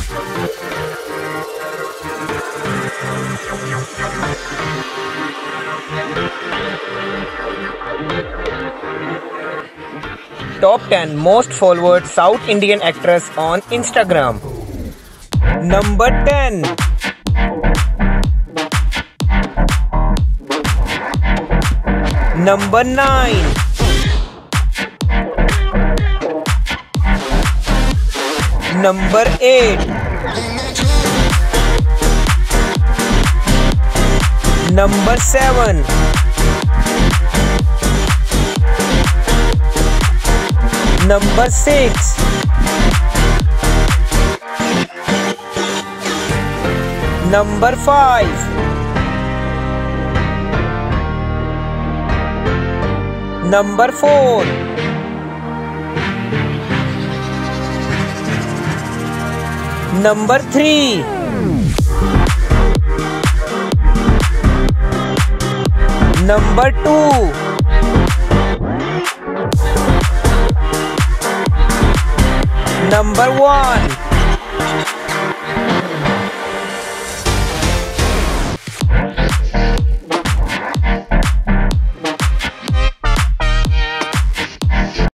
Top 10 most followed South Indian actress on Instagram. Number 10. Number 9. Number 8. Number 7. Number 6. Number 5. Number 4. Number 3. Number 2. Number 1.